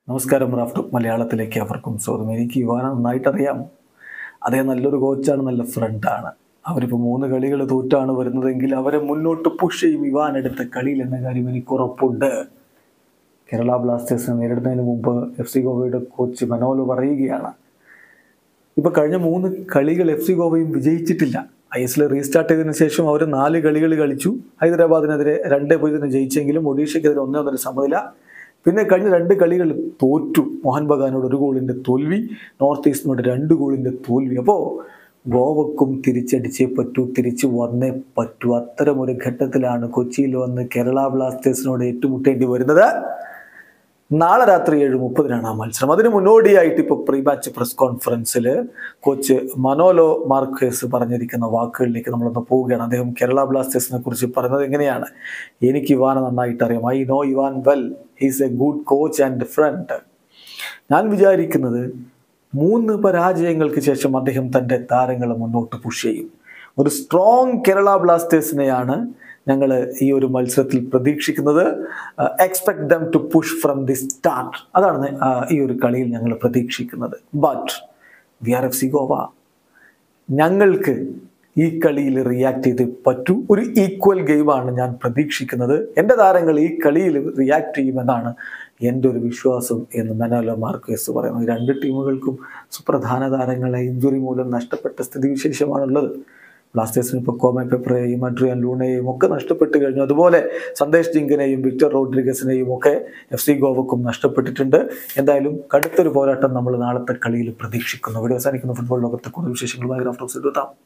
നമസ്കാരം റാഫ്റ്റർ മലയാളത്തിലേക്ക് അവർക്കും സ്വാഗതം. എനിക്ക് ഇവാനെ നന്നായിട്ടറിയാം. അദ്ദേഹം നല്ലൊരു കോച്ചാണ്, നല്ല ഫ്രണ്ടാണ്. അവരിപ്പോൾ 3 കളികൾ തോറ്റാണ് വരുന്നതെങ്കിൽ അവരെ മുന്നോട്ട് പുഷ് ചെയ്യും ഇവാൻ എടുത്ത കളിയിൽ എന്ന കാര്യം എനിക്ക് ഉറപ്പുണ്ട്. കേരള ബ്ലാസ്റ്റേഴ്സിനെ നേരിടുന്നതിന് മുമ്പ് FC ഗോവയുടെ കോച്ച് മനോലോ പറയുകയാണ്, ഇപ്പോൾ കഴിഞ്ഞ 3 കളികൾ FC ഗോവയും വിജയിച്ചിട്ടില്ല. ISL റീസ്റ്റാർട്ട് ചെയ്തതിനു ശേഷം അവർ 4 കളികൾ കളിച്ചു. ഹൈദരാബാദിനെതിരെ 2-0 ജയിച്ചെങ്കിലും ഒഡീഷയ്ക്കെതിരെ 1-1 സമനില. പിന്നെ കഴിഞ്ഞ 2 കളികൾ തോറ്റു. മോഹൻ ബഗാനോട് 1 ഗോളിൻ്റെ തോൽവി, നോർത്ത് ഈസ്റ്റിനോട് 2 ഗോളിൻ്റെ തോൽവി. അപ്പോൾ ഗോവക്കും തിരിച്ചടിച്ചേ പറ്റൂ, തിരിച്ചു വന്നേ പറ്റൂ. അത്തരമൊരു ഘട്ടത്തിലാണ് കൊച്ചിയിൽ വന്ന് കേരള ബ്ലാസ്റ്റേഴ്സിനോട് ഏറ്റുമുട്ടേണ്ടി വരുന്നത്. നാളെ രാത്രി 7:30 ആ മത്സരം. അതിന് മുന്നോടിയായിട്ട് ഇപ്പോൾ പ്രീ മാച്ച് പ്രസ് കോൺഫറൻസിൽ കോച്ച് മനോലോ മാർക്വേസ് പറഞ്ഞിരിക്കുന്ന വാക്കുകളിലേക്ക് നമ്മളൊന്ന് പോവുകയാണ്. അദ്ദേഹം കേരള ബ്ലാസ്റ്റേഴ്സിനെ കുറിച്ച് പറയുന്നത് എങ്ങനെയാണ്: എനിക്ക് ഇവാനെ നന്നായിട്ട് അറിയാം. I know Ivan well, he's a good coach and friend. ഞാൻ വിചാരിക്കുന്നത് 3 പരാജയങ്ങൾക്ക് ശേഷം അദ്ദേഹം തൻ്റെ താരങ്ങളെ മുന്നോട്ട് പുഷ് ചെയ്യും. ഒരു സ്ട്രോങ് കേരള ബ്ലാസ്റ്റേഴ്സിനെയാണ് ഞങ്ങൾ ഈ ഒരു മത്സരത്തിൽ പ്രതീക്ഷിക്കുന്നത്. Expect them to push from the start. അതാണ് ഈ ഒരു കളിയിൽ ഞങ്ങൾ പ്രതീക്ഷിക്കുന്നത്. But we are FC Goa. ഞങ്ങൾക്ക് ഈ കളിയിൽ റിയാക്ട് ചെയ്ത് പറ്റൂ. ഒരു ഈക്വൽ ഗെയിമാണ് ഞാൻ പ്രതീക്ഷിക്കുന്നത്. എൻ്റെ താരങ്ങൾ ഈ കളിയിൽ റിയാക്ട് ചെയ്യുമെന്നാണ് എൻ്റെ ഒരു വിശ്വാസം എന്ന് മനോലോ മാർക്വേസ് പറയുന്നു. 2 ടീമുകൾക്കും സുപ്രധാന താരങ്ങളെ ഇഞ്ചുറി മൂലം നഷ്ടപ്പെട്ട സ്ഥിതിവിശേഷമാണുള്ളത്. ബ്ലാസ്റ്റേഴ്സിന് ഇപ്പോൾ കോമെ പെപ്രയെയും അഡ്രിയാൻ ലൂണയെയും ഒക്കെ നഷ്ടപ്പെട്ട് കഴിഞ്ഞു. അതുപോലെ സന്ദേശ് ജിങ്കിനെയും വിക്ടർ റോഡ്രിഗസിനെയും ഒക്കെ FC ഗോവക്കും നഷ്ടപ്പെട്ടിട്ടുണ്ട്. എന്തായാലും കടുത്തൊരു പോരാട്ടം നമ്മൾ നാളത്തെ കളിയിൽ പ്രതീക്ഷിക്കുന്നു. വീഡിയോ അവസാനിക്കുന്ന ഫുട്ബോൾ ലോകത്തെ കൂടുതൽ വിശേഷങ്ങളുമായി റാഫ്റ്റോക്സ് എത്താം.